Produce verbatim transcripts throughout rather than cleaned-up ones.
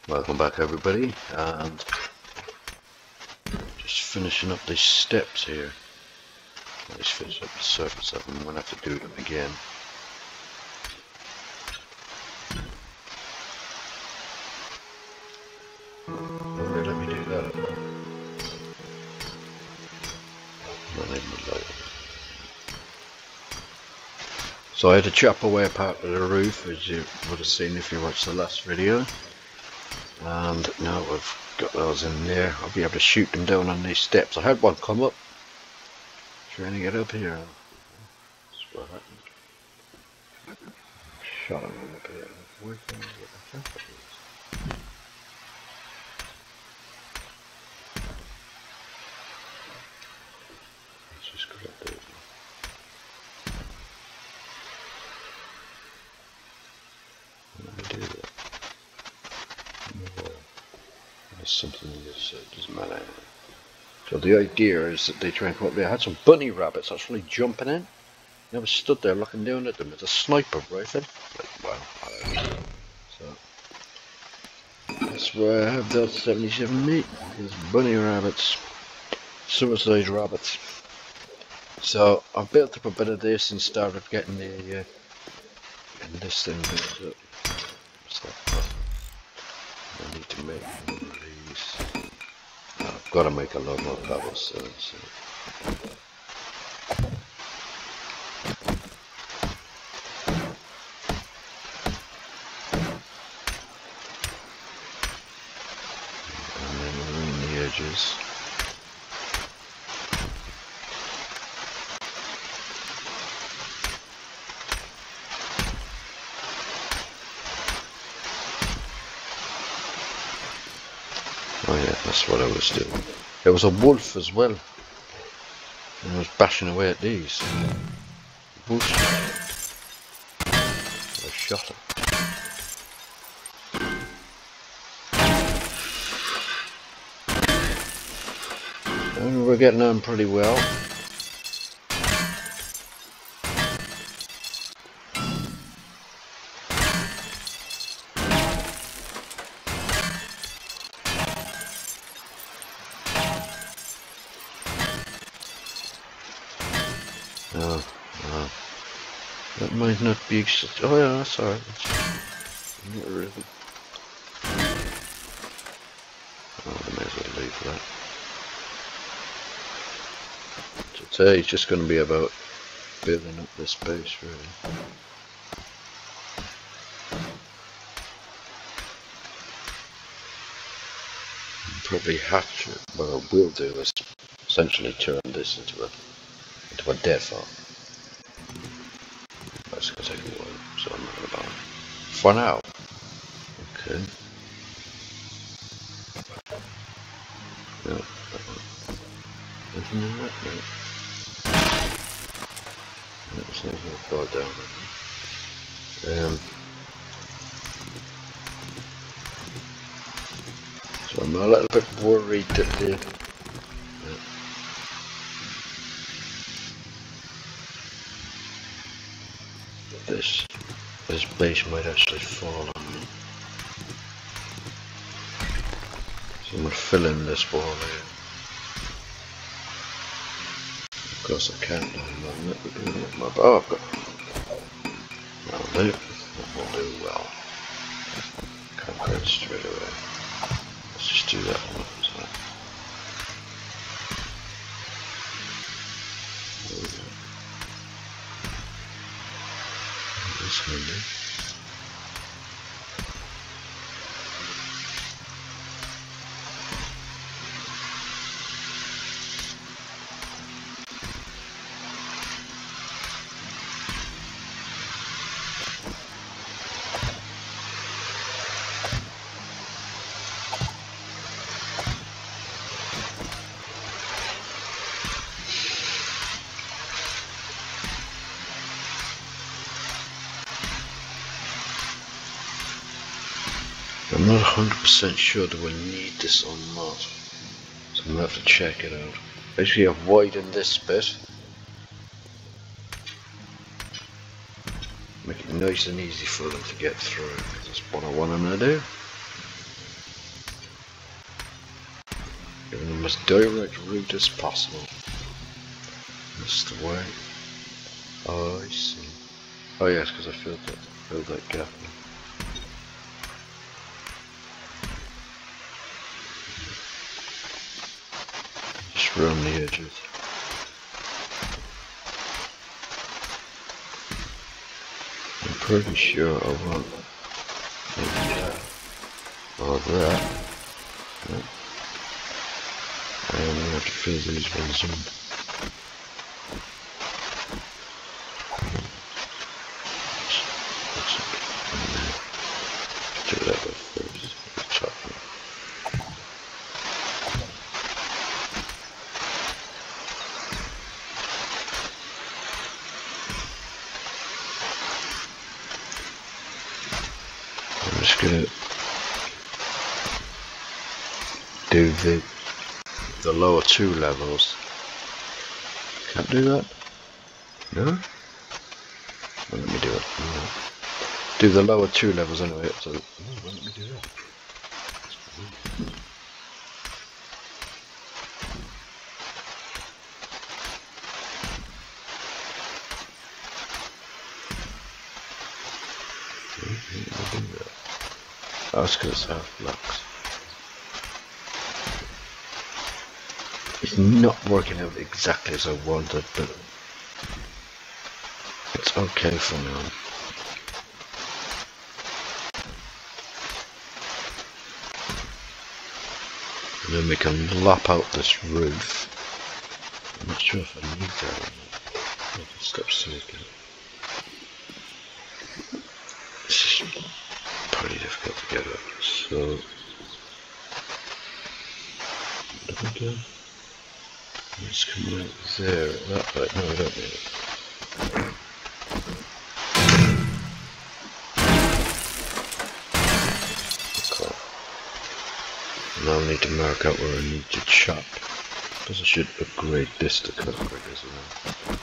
Welcome back, everybody, and just finishing up these steps here. I just finished up the surface of them. I'm going to have to do them again. Oh, they let me do that. Not letting me light it. So I had to chop away part of the roof, as you would have seen if you watched the last video. And now we've got those in there, I'll be able to shoot them down on these steps. I had one come up, trying to get up here. That's what happened. Shot him up here. Where can I get the jump of these? Let's just go up there. Let me do that. There's something in this, so it doesn't matter. So the idea is that they try and come up there. I had some bunny rabbits actually jumping in. I was stood there looking down at them with a sniper rifle. Like, wow, I don't know. So that's why I have that seventy-seven meat. These bunny rabbits, suicide rabbits. So I've built up a bit of this and started getting the uh, getting this thing built up. So I need to make one of these. I've got to make a lot more cobblestone. So. And then around the edges. Oh yeah, that's what I was doing. There was a wolf as well. And I was bashing away at these. Wolf. I shot him. And we're getting on pretty well. Oh, oh. That might not be. Oh yeah, that's alright. Not really. Oh, I may as well leave that. So today it's just going to be about building up this base, really. Probably hatch it. What I will do is essentially turn this into a into a dead farm. That's going to take a while, so I'm not going to bother. For now. Okay. No, that one. Nothing in that, no. That's not going to fall down. Um, so I'm a little bit worried that the This, this base might actually fall on me. So I'm going to fill in this wall here. Of course I can't do that. Oh, I've got... That'll do. That will do well. Concrete straight away. Let's just do that one at a time. There we go. This window. I'm not one hundred percent sure do I need this or not, so I'm going to have to check it out. Basically I've widened this bit, make it nice and easy for them to get through, because that's what I want them to do. Giving them as direct route as possible. That's the way. Oh, I see. Oh yes, because I filled that, filled that gap in. Just around the edges. I'm pretty sure I want maybe that or that. Yeah. And I'm going to have to fill these ones in. Do that bit first. Chop it. I'm just going to do the the lower two levels. Can't do that? No? Well, let me do it. No. Do the lower two levels anyway. So, oh, well, let me do that. That's because it's half blocks. It's not working out exactly as I wanted, but it's okay for now. And then we can lop out this roof. I'm not sure if I need that or not. I can stop soaking it. It's just pretty difficult to get it. So, what do we do? Let's come right there, that way. No, we don't need it. Okay. Now I need to mark out where I need to chop. Because I should upgrade this to cut quick as well.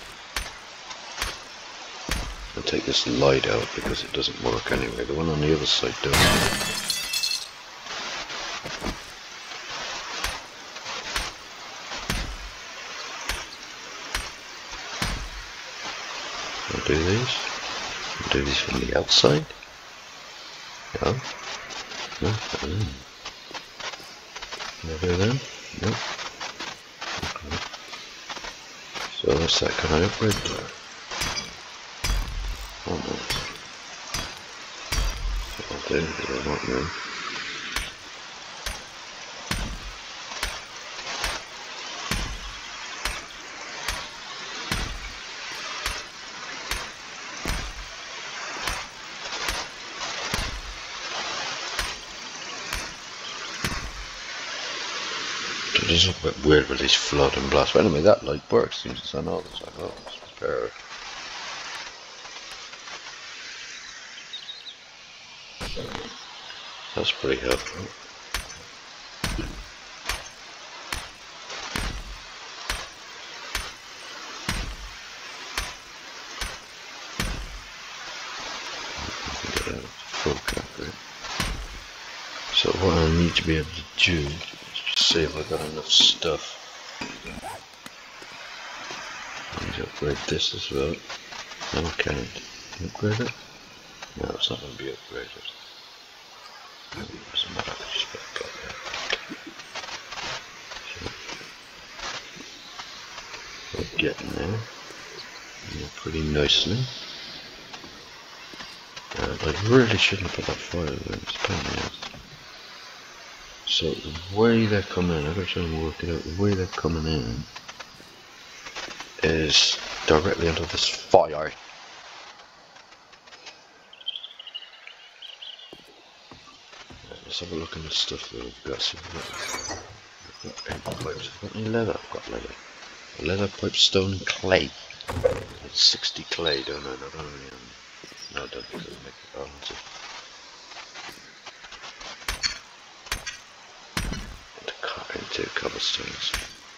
I'll take this light out because it doesn't work anyway. The one on the other side does. I'll do these. I'll do these from the outside. No. No. Mm. Can I do them? Nope. Okay. So what's that? Can I upgrade that? Almost. I'll do because I want them. It's a bit weird with these flood and blast, but anyway, that light works. Seems to know this. I know it's repair. That's pretty helpful. Get out full concrete. So what I need to be able to do is just see if I've got enough stuff. I need to upgrade this as well. No, I can't. Can I upgrade it? No, it's not going to be upgraded. It doesn't matter, I can just put it there. We're getting there. Yeah, pretty nicely. Uh, I really shouldn't put that fire there, it's a pain in the ass. So the way they're coming in, I've got to try and work it out, the way they're coming in is directly onto this fire. Let's have a look at the stuff that we've got. So we've got eight pipes. I've got any leather? I've got leather. Leather, pipe, stone, and clay. It's sixty clay, don't I? Not only on. No, I don't think it'll make it balance. To cut into cobblestones.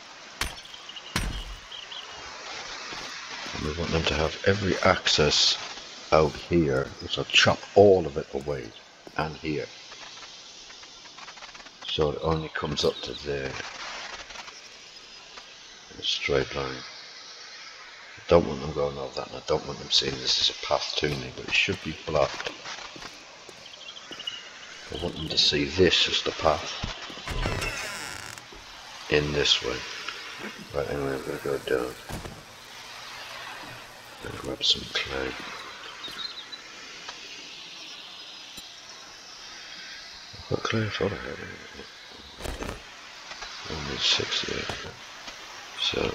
And we want them to have every access out here, which I'll chop all of it away, and here. So it only comes up to there. in a straight line. I don't want them going over that, and I don't want them seeing this as a path to me, but it should be blocked. I want them to see this as the path in this way. Right, anyway, I'm going to go down and grab some clay. What clay I thought I had in it? I need sixty-eight. So,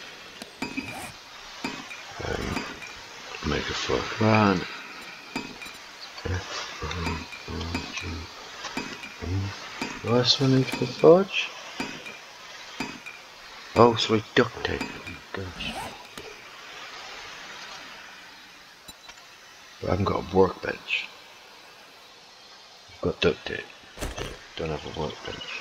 um, make a fork. Run! What else do I need for forge? Oh, sorry, duct tape. Oh my gosh. But I haven't got a workbench. I've got duct tape. Don't have a workbench.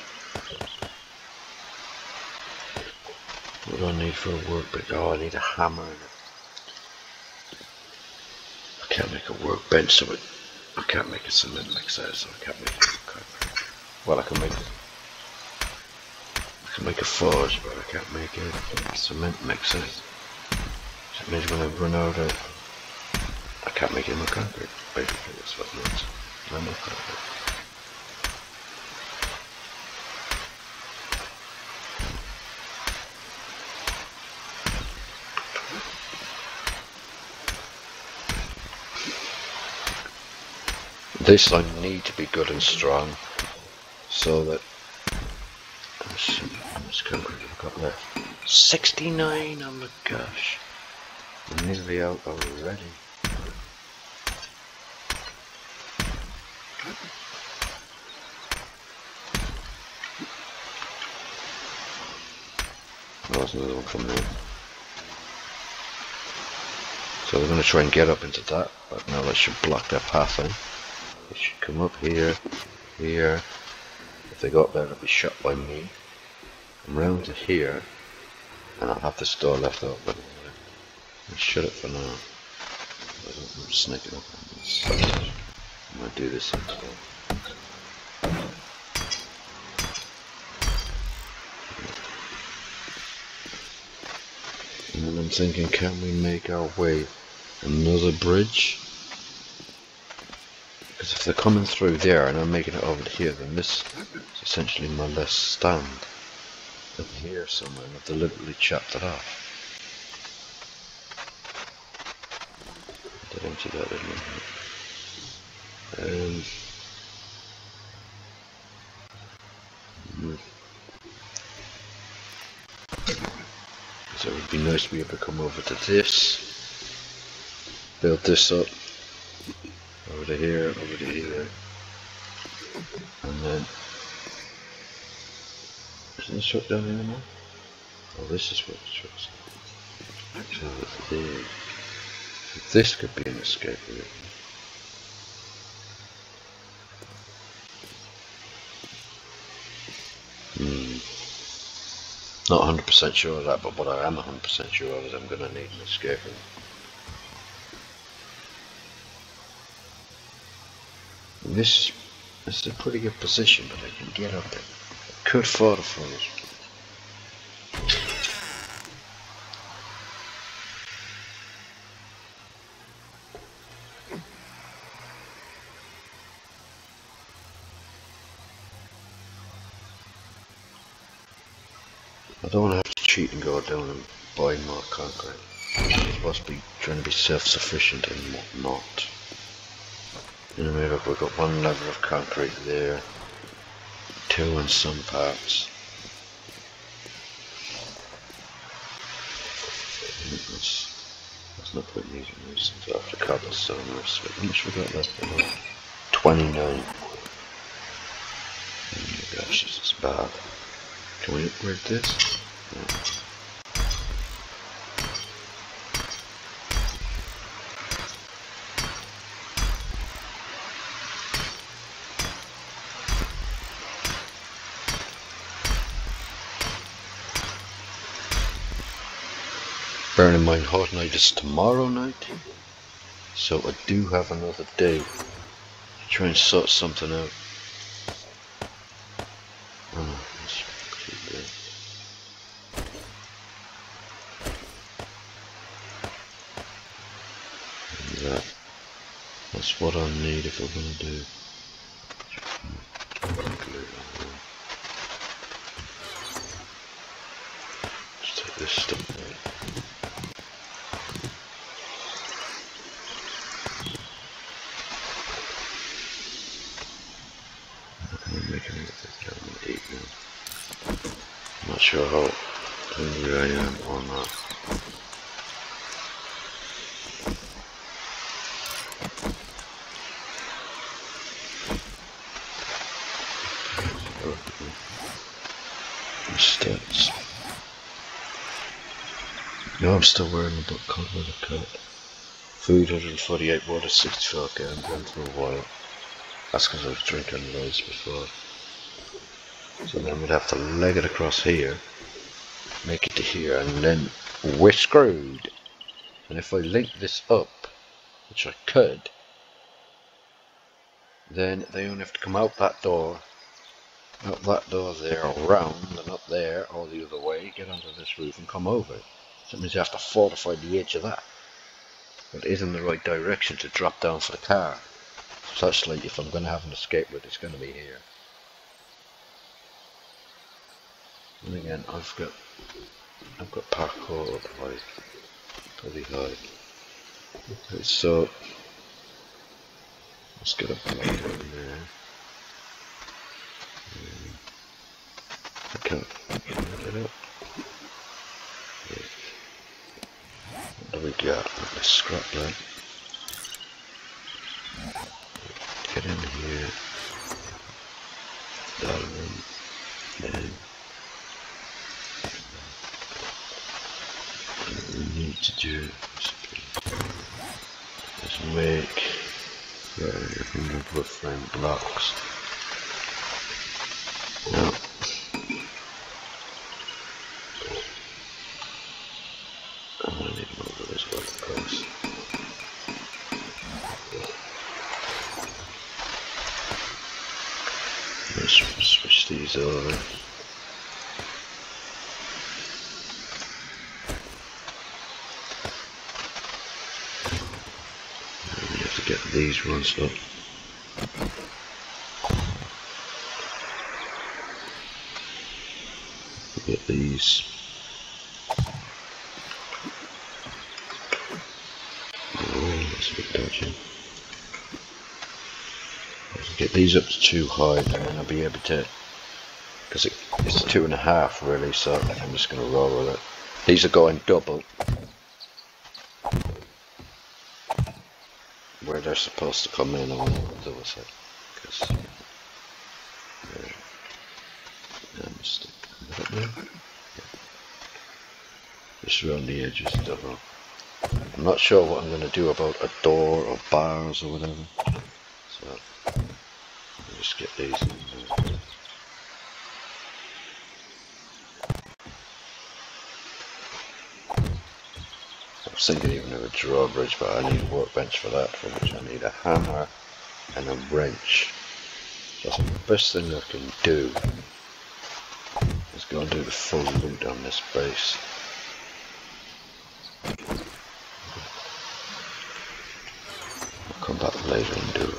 What do I need for a workbench? Oh, I need a hammer in it. I can't make a workbench, so it, I can't make a cement mixer, so I can't make it. Well, I can make it. I can make a forge, but I can't make a cement mixer. So it means when I run out of, I can't make it in concrete. Basically, that's what it means. No more concrete. This I need to be good and strong, so that how much concrete have I got left? sixty-nine, oh my gosh. I'm nearly out already. Oh, there's another one from there. So we're going to try and get up into that, but now that should block their path in. They should come up here, here. If they got there, they'll be shot by me. I'm round to here, and I'll have this door left open. I'll shut it for now. I don't want to snake it up on this. I'm going to do this instead. And then I'm thinking, can we make our way another bridge? Because if they're coming through there and I'm making it over to here, then this is essentially my last stand. Up here somewhere, and I've deliberately chopped it off. I did empty that, didn't I? Um, so it would be nice to be able to come over to this, build this up, over to here, over to here, and then isn't this shut down anymore? Oh, this is what it's shut. So there. So this could be an escape route. Hmm. Not one hundred percent sure of that, but what I am one hundred percent sure of is I'm going to need an escape route. And this, this is a pretty good position, but I can get up it. I could fortify it. I don't want to have to cheat and go down and buy more concrete. I'm supposed to be trying to be self-sufficient and whatnot. Anyway, look, we've got one level of concrete there, two in some parts. That's, that's not putting these in this until after cobblestone. How much we got left? twenty-nine. Oh my gosh, this is bad. Can we upgrade this? No. Bearing in mind, hot night is tomorrow night, so I do have another day to try and sort something out. Oh, that's pretty good. need if we're going to do. Just take this stuff out. I'm making it down to eight now. I'm not sure how hungry I am or not. Stats. No, I'm still wearing the book cover with a coat. Food one hundred forty-eight, water sixty-four, okay, I'm going for a while. That's because I was drinking loads before. So then we'd have to leg it across here, make it to here, and then we're screwed. And if I link this up, which I could, then they only have to come out that door, out that door there, around, and up there, or the other way, get onto this roof and come over. So that means you have to fortify the edge of that. But it is in the right direction to drop down for the car. So that's like if I'm going to have an escape route, it's going to be here. And again, I've got, I've got parkour up high, pretty high. Okay, so let's get a block in there. I can't get it up. Yeah. What do we got? Let's scrap that. Get in here. That one. And what we need to do is make yeah, wood frame blocks. Now, I'm gonna need more of this one, of course. Let's switch these over. We have to get these ones up. Get these. Oh, that's a bit dodgy. Get these up to too high, and then I'll be able to, because it, it's two and a half really, so I'm just going to roll with it. These are going double where they're supposed to come in on the other side, because just around the edges double. I'm not sure what I'm going to do about a door or bars or whatever, so I'll just get these in there. I was thinking even of a drawbridge, but I need a workbench for that, for which I need a hammer and a wrench. So I think the best thing I can do is go and do the full loot on this base. I'll come back later and do it.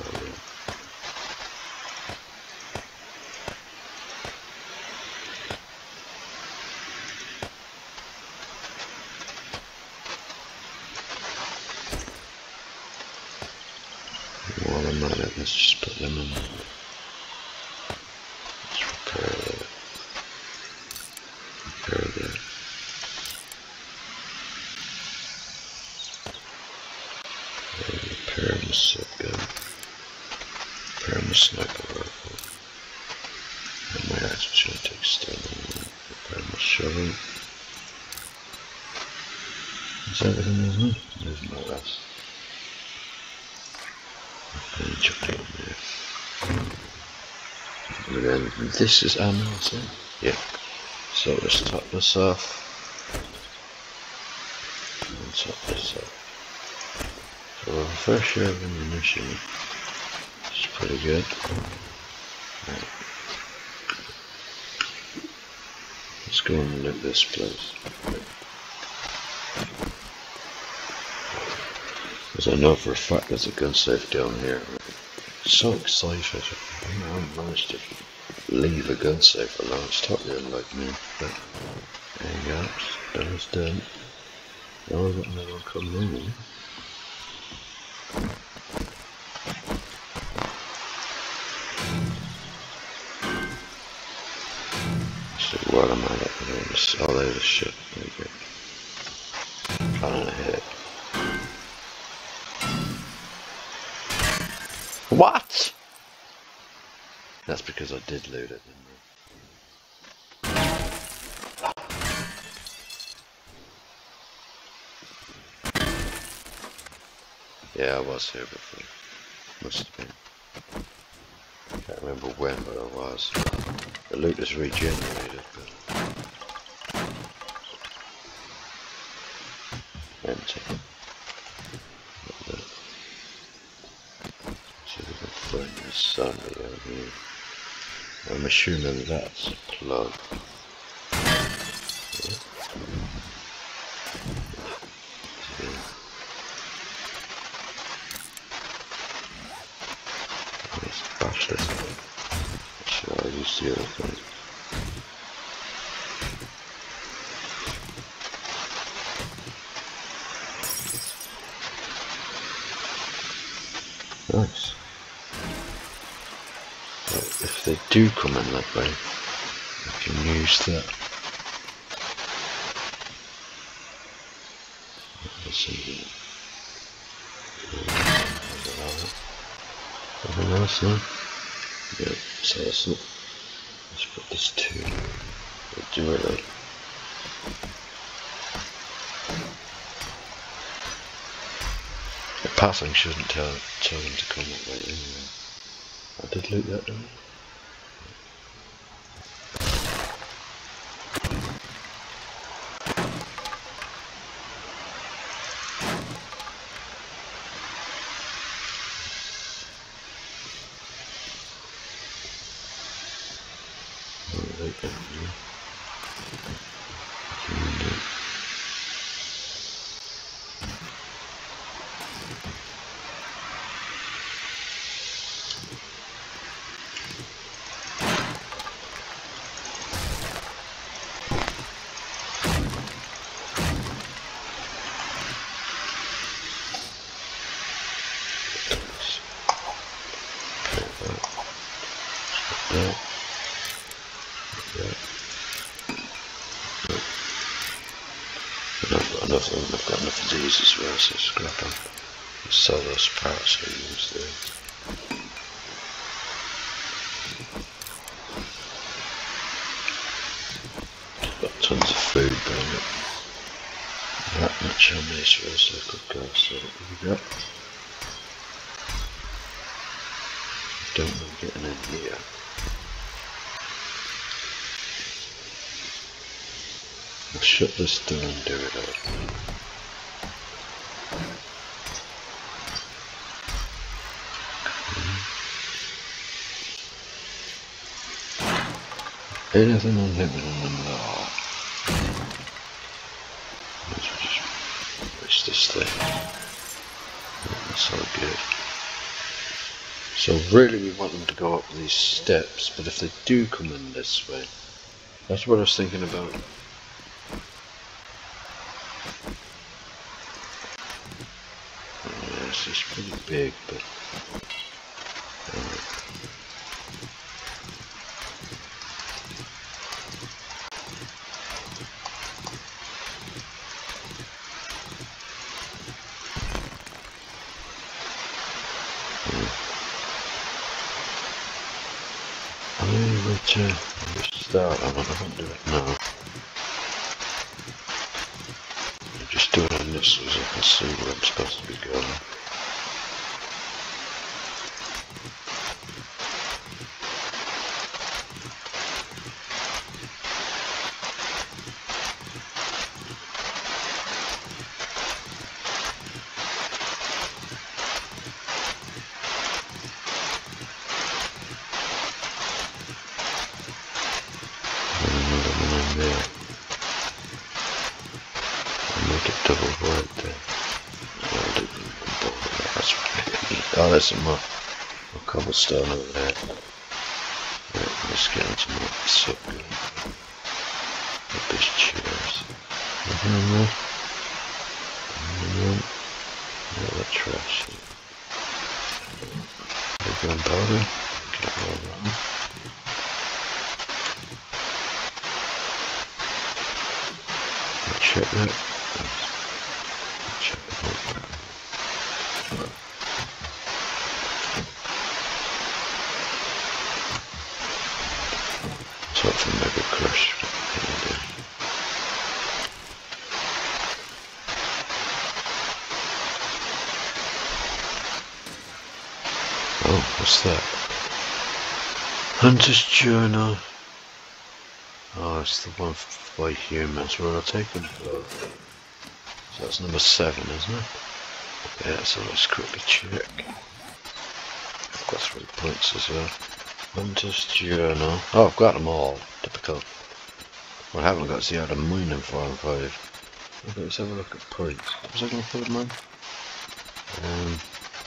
While I'm at it, let's just put them in. Let's repair that. Repair that. And repair my shotgun. Repair my sniper rifle. And my axe, which I take stone. Repair my shovel. Is everything, isn't it? There's no rest. And chuck it in there. And then this is ammo, so yeah. So let's top this off. And top this off. So a fair share of ammunition. It's pretty good. Right. Let's go and loot this place. Because I know for a fact there's a gun safe down here. So excited. I haven't managed to leave a gun safe for long. It's totally unlike me. But there you go. Done is done. Now I've got another one coming in. So what am I looking at? This all over the shit. There you go. Planning ahead. What? That's because I did loot it, didn't I? Yeah, I was here before. Must have been. Can't remember when, but I was. The loot is regenerated, but empty. See if we can find this zombie out here. I'm assuming that's a plug. Yeah. Yeah. Let's bash this one. Sure, I used the other thing. Nice. So if they do come in that way, I can use that. Let's see. Anything else now? Yeah, so that's it. Let's put this to we'll do it like. The passing shouldn't tell, tell them to come that way anyway. I did loot that though. Right down here. Enough, I've got enough of these as well, so scrap them. Sell those parts I use there. Got tons of food, but I'm not that much on me as well, so I could go. So here we go. Don't know getting in here. I'll shut this door and do it out. Anything unlimited on them law. Let's just push this thing. That's all good. So really we want them to go up these steps, but if they do come in this way, that's what I was thinking about. Yeah, this is pretty big, but uh, I mean, which, uh, which start on, I won't do it now. I'm just doing this so I can see where I'm supposed to be going. There. I'll make it double white there. No, I didn't bother that. That's right. Oh, there's some more. cobblestone over there. Right, let's get into more soap. Up his chairs. Nothing in there? Nothing. All that trash. Big gunpowder. Get all that. Check that. Check it out. Something maybe crushed. Oh, what's that? Hunter's Journal. Oh, it's the one by humans. Well, I'll take them both. So that's number seven, isn't it? Yeah, so let's quickly check. I've got three points as well. Hunter's Journal. Oh, I've got them all. Typical. What I haven't got is the other mine in four and five. Okay, let's have a look at points. Was I going to put mine? Um,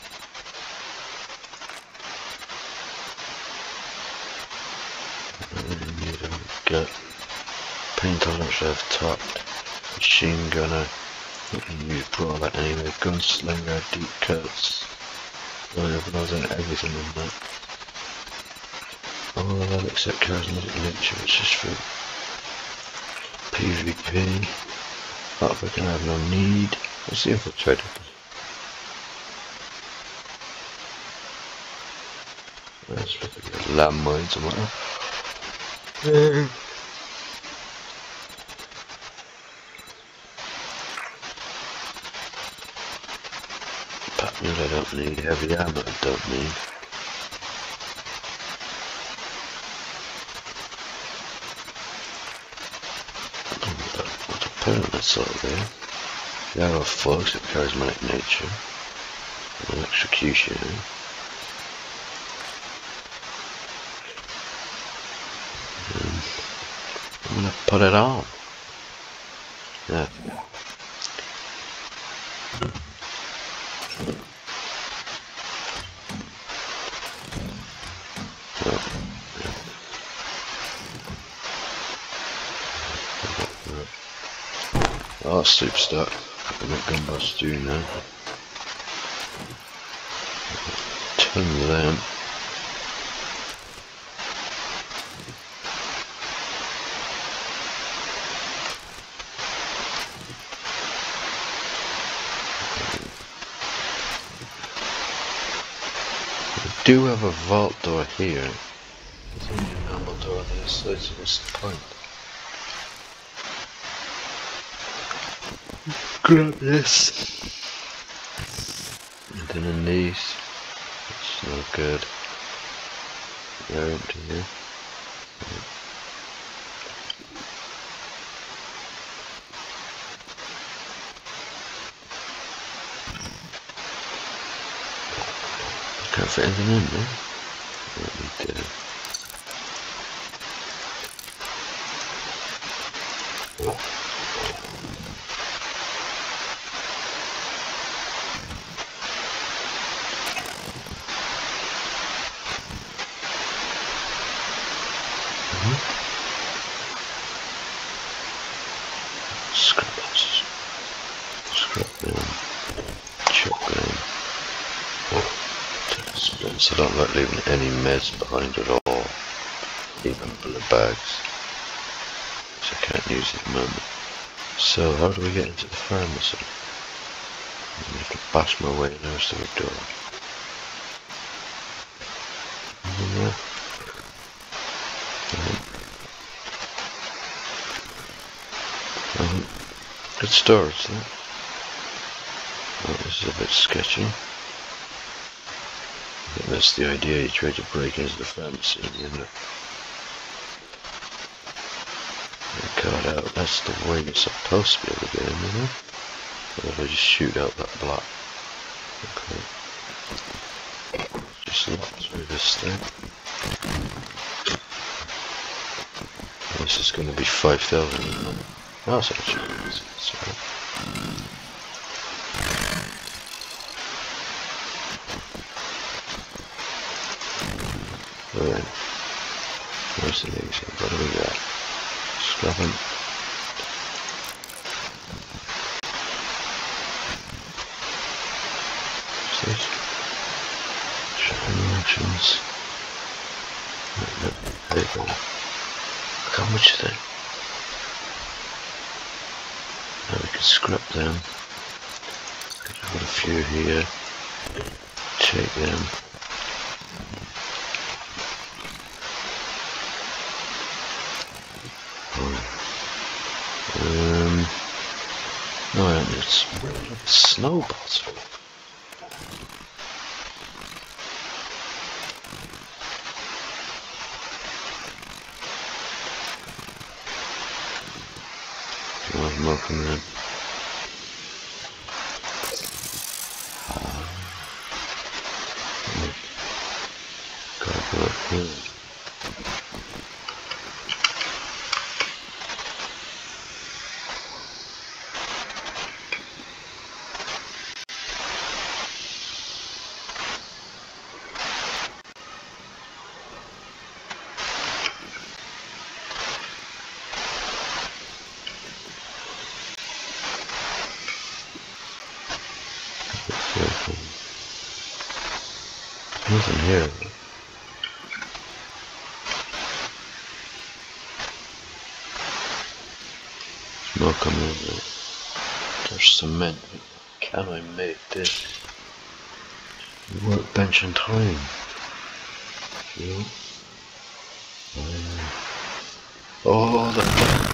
I really need them. Get paint on which I've topped. Machine gunner. You can use pro that anyway. Gunslinger, deep cuts. Whatever, I was in everything in that. All of that except charismatic nature, which is for PvP. That we can have no need. What's the infiltrator? Let's look at the landmines and whatever. Um, Phat Loot I don't need. Heavy armor I don't need. That's all there. The arrow of flux of charismatic nature. And execution. Um, I'm gonna put it on. Yeah. Oh, superstar. I'm at gunbar stew now. Ton of them. I do have a vault door here. There's only a normal door on the other side, so what's the point? Grab this. And then in these. It's no good. They're empty here. Can't fit anything in there. Let me do it. Scrap boxes. Scrap them. Shotgun. Splints. I don't like leaving any meds behind at all. Even bullet bags. Which I can't use at the moment. So how do we get into the pharmacy? I have to bash my way in there to the door. In there. Um, good storage there. Oh, this is a bit sketchy. I think that's the idea, you try to break into the pharmacy and you end up cut out. That's the way you're supposed to be able to get in there. Or if I just shoot out that block. Okay. Just look through this thing. This is going to be five thousand. Oh, that's actually easy. Sorry. Right. Where's the leaves? What do we got? Scrubbing. What's this? Showing actions. There you go. Look how much is there? Now we can scrap them. I've got a few here. Take them. Um, no, it's snowballs. I've more coming in. Gotta go up here. Nothing here. Smoke coming in there. There's cement. Can I make this? Workbench and time. Yeah. Oh, that.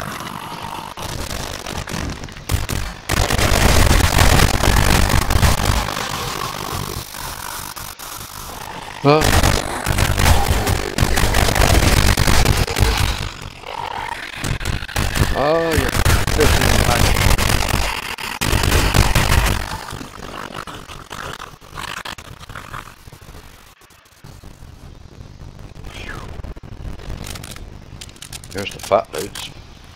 Oh. Oh, you're fishing back. Here's the Phat Loots.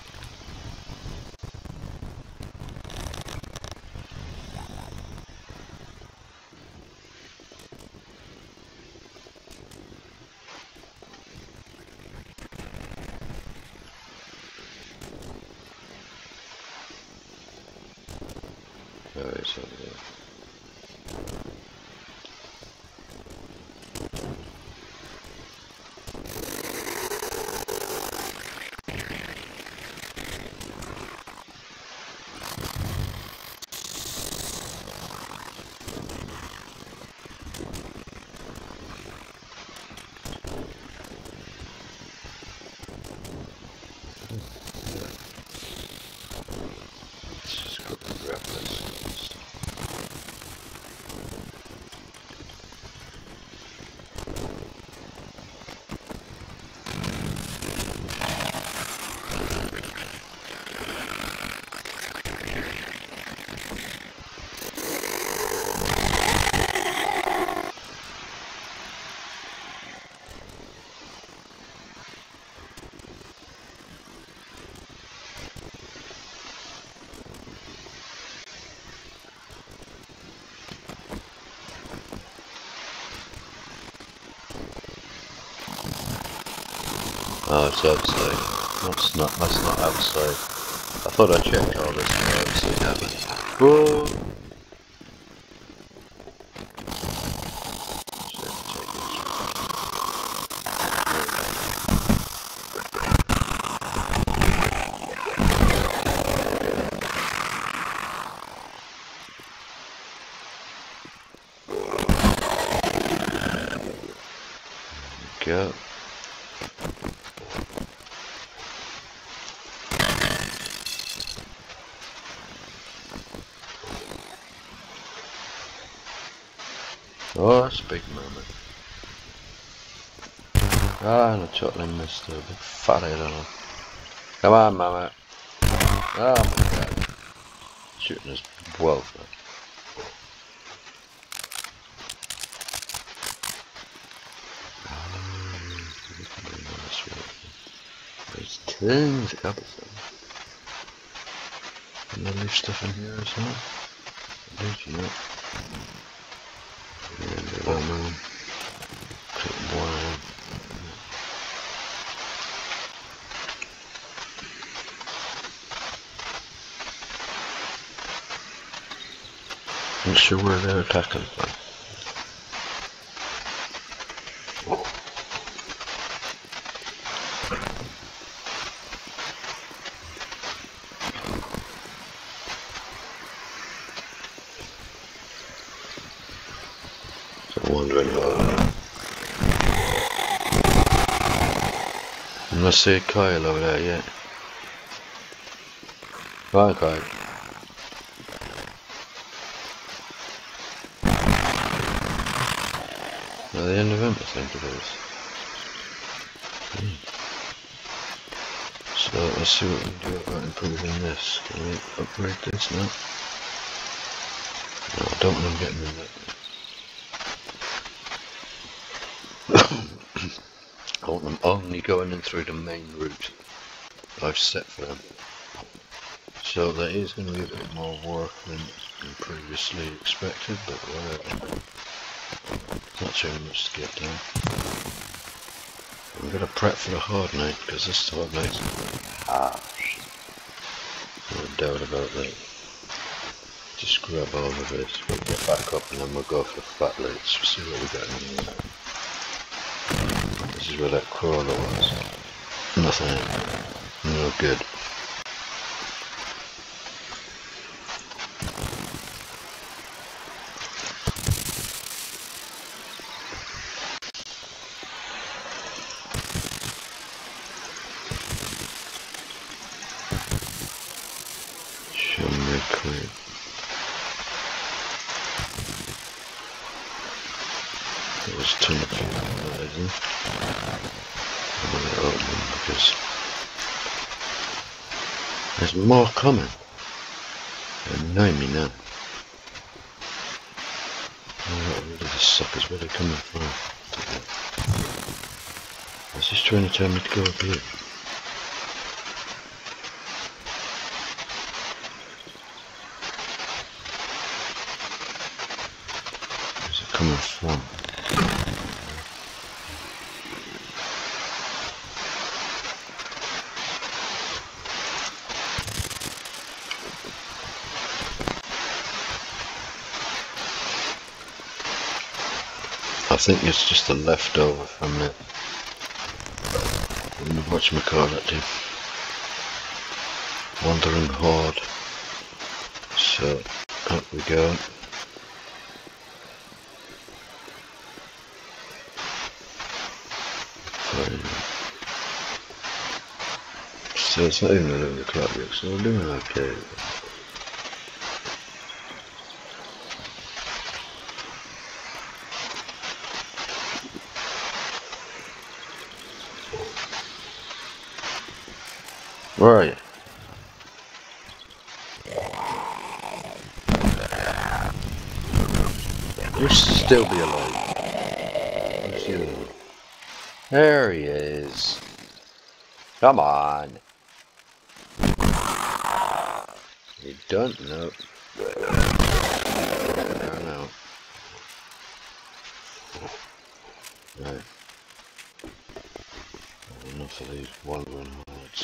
Oh, it's over there. Let's just go grab this. Oh, it's outside. That's not, that's not outside. I thought I checked all this and I obviously haven't. Whoa! Go. Oh, that's a big moment. Ah, and a totally missed a big fat head on him. Come on, mama. Oh my god. Shooting his wealth. There's tons of cobblestone. And then leave stuff in here as well. There's that. And the lemon. Put more in. Not sure where they're attacking from. So I'm wondering how. I'm not seeing Kyle over there yet. Bye, Kyle. At the end of him, I think it is. Hmm. So let's see what we can do about improving this. Can we upgrade this now? No, I don't want to get in that. I want them only going in through the main route I've set for them. So that is going to be a bit more work than, than previously expected, but whatever. Not too much to get done. I'm going to prep for the hard night, because this hard night's harsh. No doubt about that. Just grab all of this, we'll get back up and then we'll go for Phat Lootz. We'll see what we got in here. This is where that crawler was. Nothing. No good. Clear. There was too much fertilizer. I'm going to open them because there's more coming. They annoy me now. Oh, got rid of the suckers. Where are they coming from? I was just trying to tell me to go up here. Coming from. I think it's just a leftover from it. Whatchamacallit, Wandering Horde. So up we go. So it's not even eleven o'clock yet, so we're doing okay. Where are you? You'll still be alive. There he is. Come on. You don't know. I don't know. Right. Enough of these wandering hordes.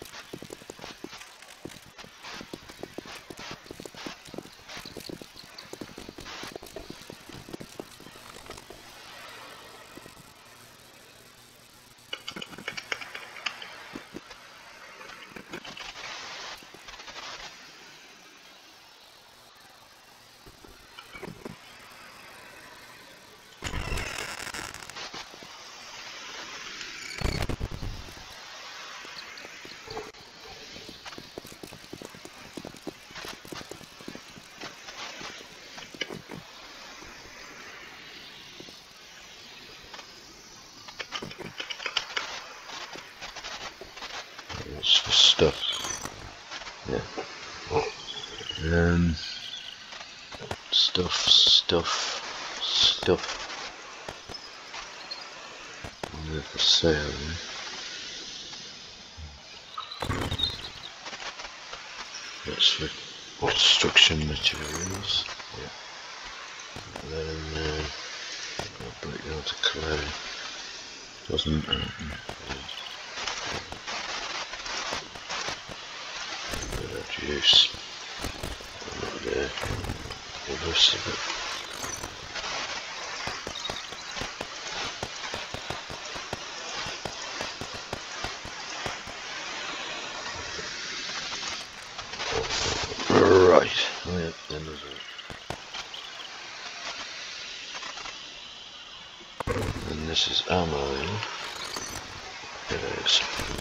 It's the stuff. Yeah. Um. Stuff, stuff, stuff. They're for sale. Yeah. That's for construction materials. Yeah. And then uh, I'll break down to clay. Doesn't. Uh, Juice. There. pull this a bit. Right, oh yeah, then there's a... And this is ammo. It is.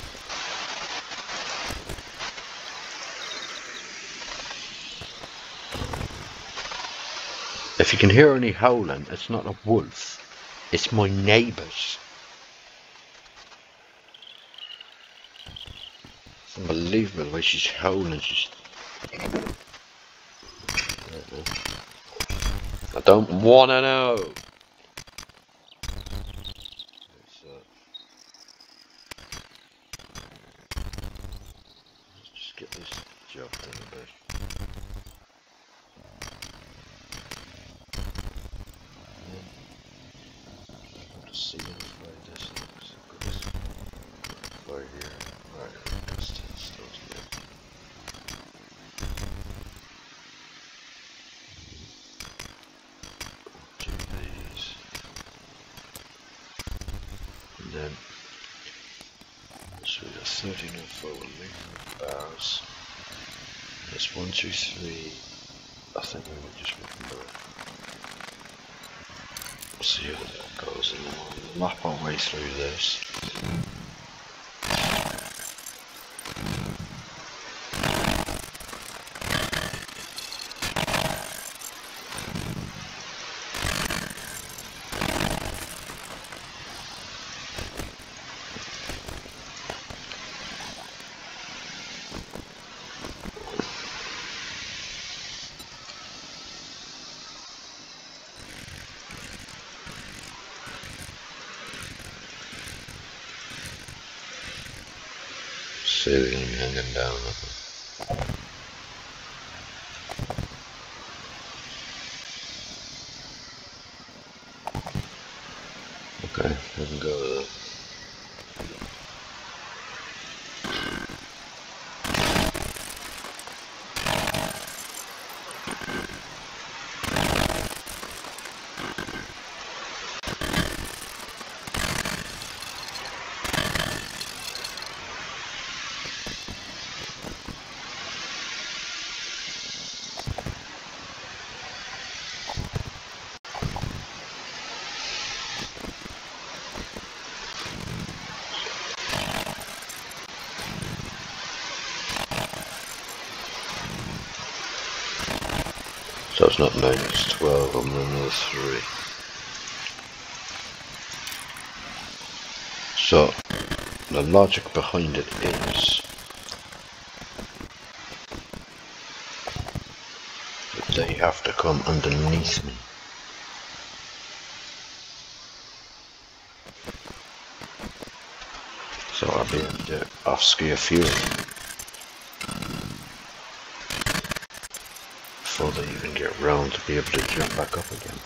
If you can hear any howling, it's not a wolf, it's my neighbours. It's unbelievable the way she's howling. She's... I don't wanna know. Let's, uh, let's just get this job done a bit. See this right this looks this right here. Right, this still good. Do these. And then so we got thirteen and folding bars. There's one, two, three. I think we will just remember it. See how that goes, and we'll map our way through this. See, they're going to be hanging down. Okay, we can go with that. So it's not nine, it's twelve, I'm running another three. So, the logic behind it is that they have to come underneath me. So I'll be able to off-ski a few of them before they even get round to be able to jump back up again.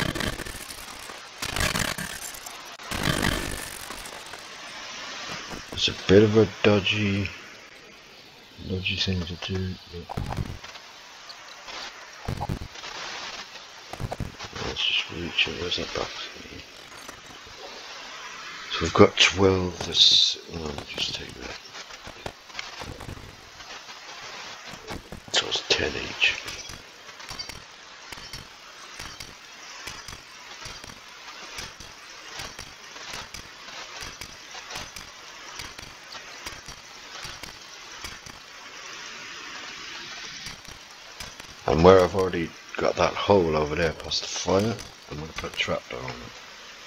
It's a bit of a dodgy, dodgy thing to do. Let's just reach it. Where's that box? So we've got twelve. This. Oh, I'll just take that. So it's ten each. And where I've already got that hole over there past the fire, I'm going to put a trapdoor on it.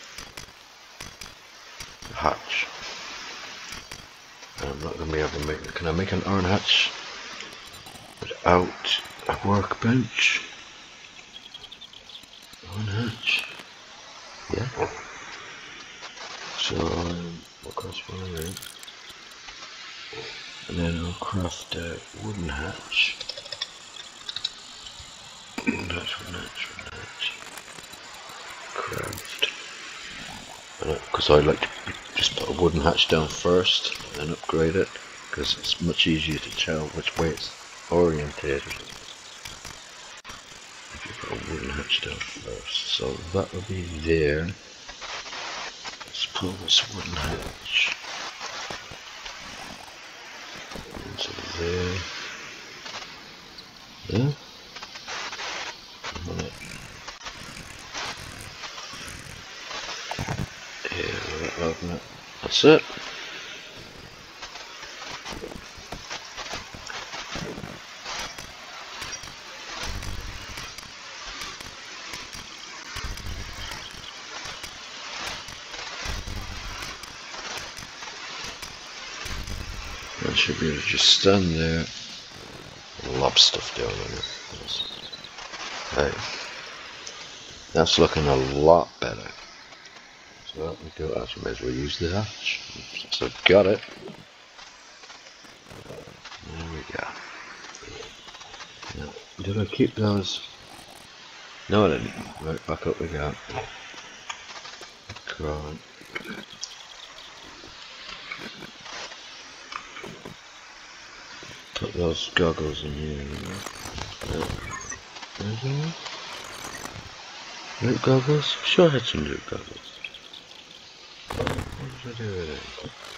A hatch. And I'm not going to be able to make it. Can I make an iron hatch without a workbench? Iron hatch. Yeah. So um, we'll cross one of them. And then I'll craft a wooden hatch. Wooden hatch, wooden hatch, wooden hatch. Craft. Because I like to just put a wooden hatch down first and upgrade it, because it's much easier to tell which way it's orientated if you a wooden hatch down first. So that will be there. Let's pull this wooden hatch into there. There. Right. Here, we'll open it. That's it. I should be able to just stand there and lob stuff down on it. Hey, that's looking a lot better. So what we do, actually may as well use the hatch. So got it. There we go. Now, did I keep those? No, I didn't. Right, back up we go. Right. Put those goggles in here. Yeah. Loot goggles? Sure I had some loot goggles. What did I do with it?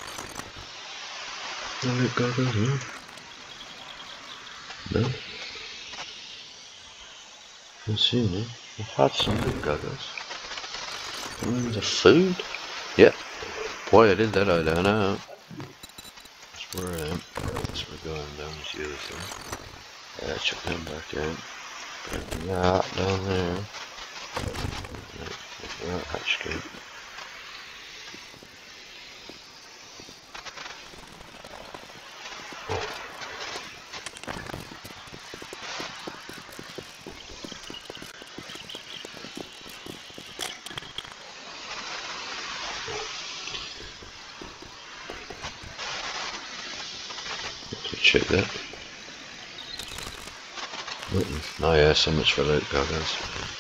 No loot goggles, no? No? I've seen it. I've had some loot goggles. Mm, the food? Yep. Boy, I did that, I don't know. That's where I am. That's where we're going down this other thing. Yeah, chuck them back in. Put that down there. Right, hatch gate. Check that. Oh yeah, so much for loot goggles.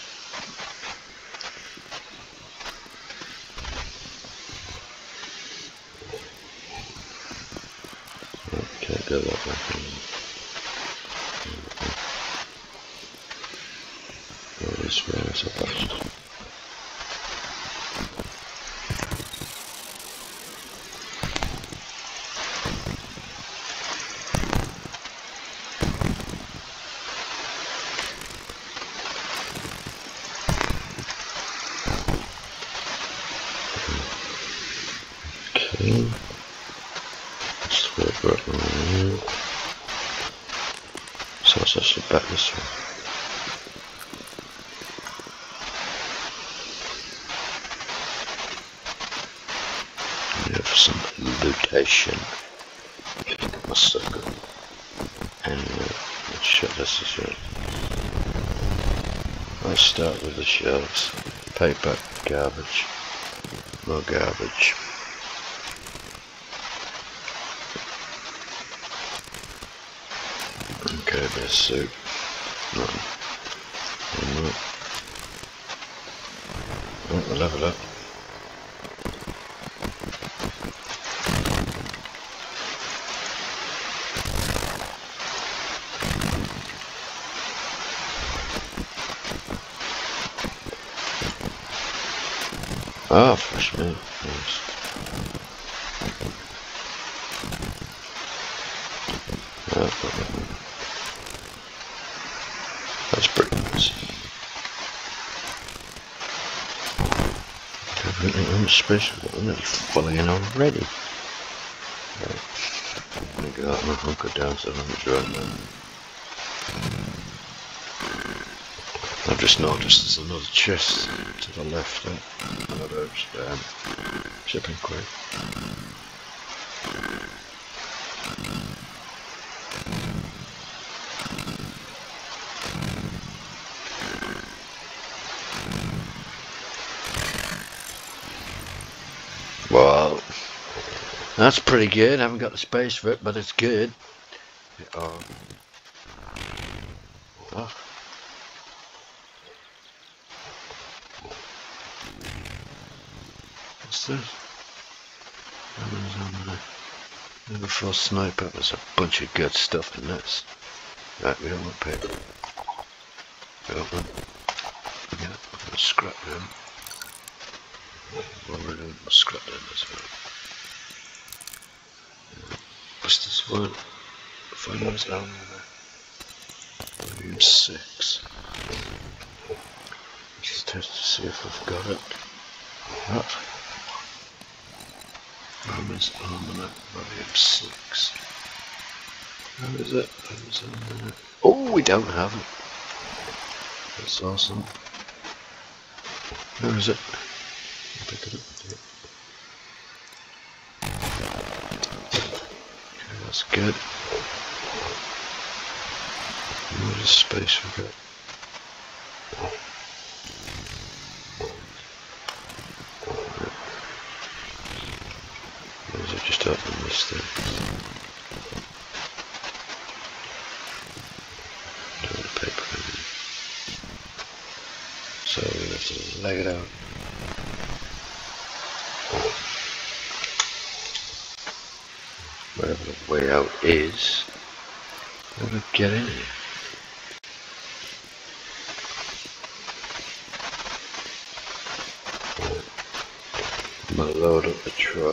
Can't go that back in. Go this way, I suppose. Okay. Let's work right on here. So let's actually back this way. We have some lootation. Get my stuff good. And uh, let's shut this as well. Let's start with the shelves. Paper, garbage, more garbage. Okay, best suit. No. No. Oh, we'll level up. Ah, fresh meat. Nice. Oh, that's pretty nice. I'm special. I'm nearly falling in already. Right. I'm gonna go out and hunker down so I don't dry now. I've just noticed there's another chest to the left. Eh? Another um, shipping crate. Well, that's pretty good. I haven't got the space for it, but it's good. Oh. Oh. What's this? Never for sniper. There's a bunch of good stuff in this. Right, we don't want paper. We don't want Yeah, I'll scrap them. What we're doing, we'll scrap them as well. Yeah. What's this one? Finals armor. Volume six. Let's test to see if I've got it. What? Romans Almanac, Volume six. How is it? Romans Almanac. Oh, we don't have it. That's awesome. Where is it? I'll pick it up. Okay, that's good. What is space we got? Or is it just open this thing? Don't want the paper in there. So we have to lay it out. Wherever the way out is, how do we get in here? I'm gonna load up the truck.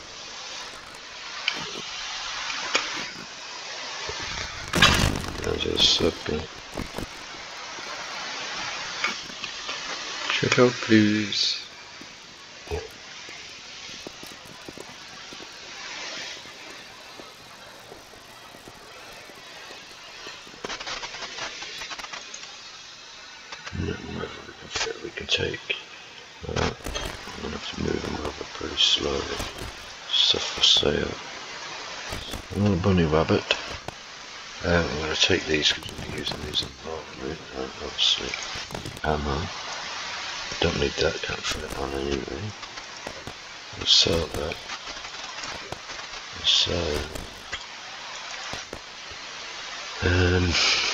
There's a circle. Check out, please. We can take. Uh, I'm gonna have to move them over pretty slowly. Stuff for sale. A little bunny rabbit. Uh, I'm gonna take these because we'll be using these in the morning. Uh, obviously, ammo. Don't need that, can't fit it on anyway. We'll sell that. We'll sell. Um,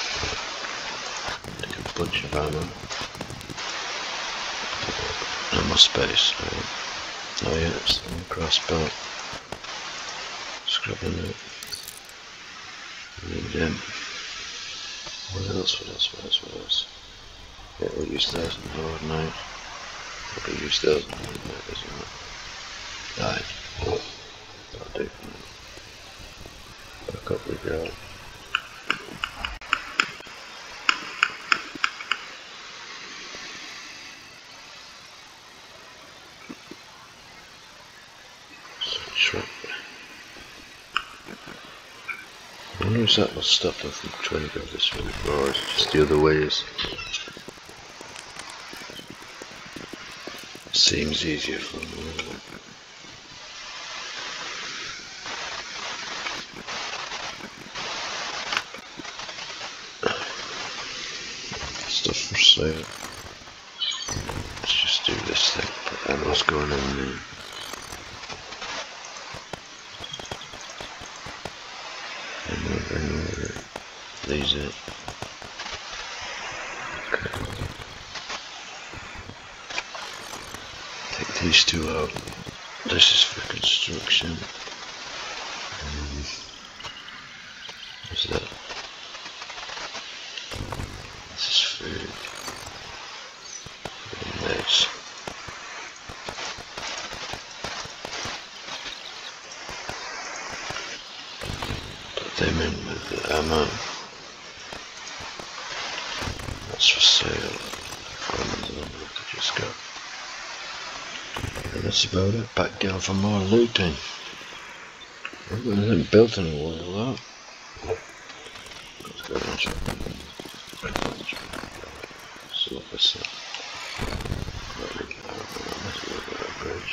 take a bunch of ammo. No more space. Right. Oh yeah, it's the crossbow. Scrubbing it. And then, what else, what else, what else, what else? Yeah, we'll use those in the horde night. We'll use those in the horde night, isn't it? Right. That'll do for now. Back up we go. I wonder if that will stop them from trying to go this way, or is it just the other ways? Seems easier for them. Stuff for sale. Let's just do this thing. Put ammo's going in there. These it. Okay. Take these two out. This is for construction. Um, what's that? This is food. Very nice. Put them in with the ammo. That's for sale. I just got. Yeah, that's about it. Back down for more looting. I haven't built in a while though. Let's go and check. So what was that? Let's look at that bridge.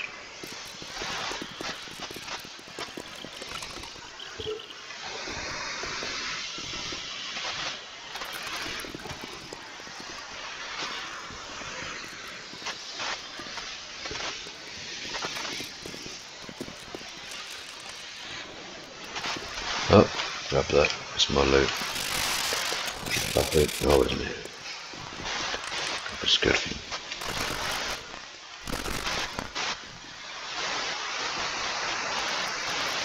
Oh, grab that, it's my loot. Phat Loot, oh isn't it? Grab a skiffy.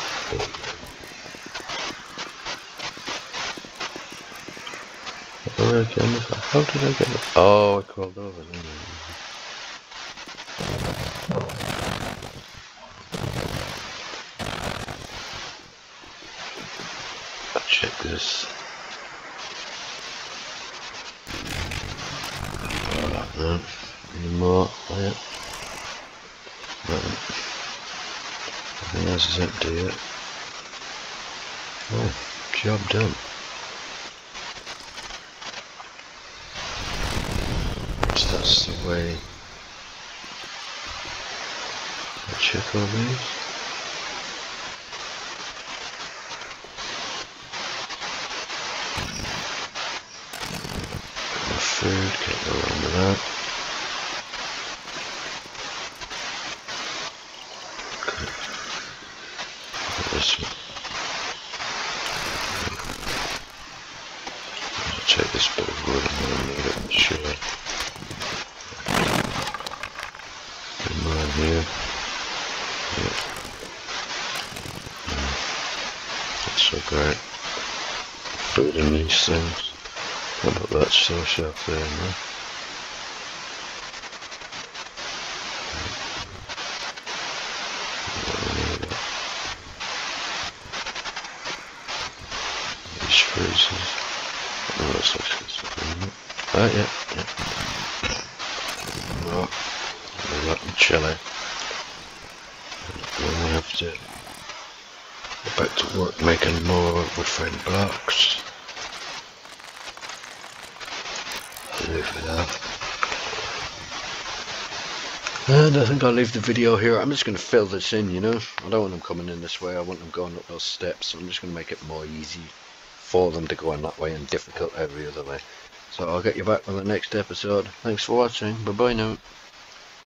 Oh, Where again? How did I get it? Oh, I crawled over, didn't I? I'll check this. No, any more? Oh, yeah. No. Nothing else is empty yet. Oh, job done. So that's the way I check all these. Got my food, can't go wrong with that. Okay. Got this one. I'll take this bit of wood, I'm going to need it, I'm sure. Bit more in here. Yeah. No. That's so great. Food in these things. How about that store shelf there, man? These freezers. Oh, that's actually something, isn't it? Oh, yeah, yeah. Oh, we're up in chili. Then we have to go back to work making more wood frame blocks. Leave it out. And I think I'll leave the video here. I'm just going to fill this in, you know. I don't want them coming in this way. I want them going up those steps. So I'm just going to make it more easy for them to go in that way and difficult every other way. So I'll get you back on the next episode. Thanks for watching. Bye bye now.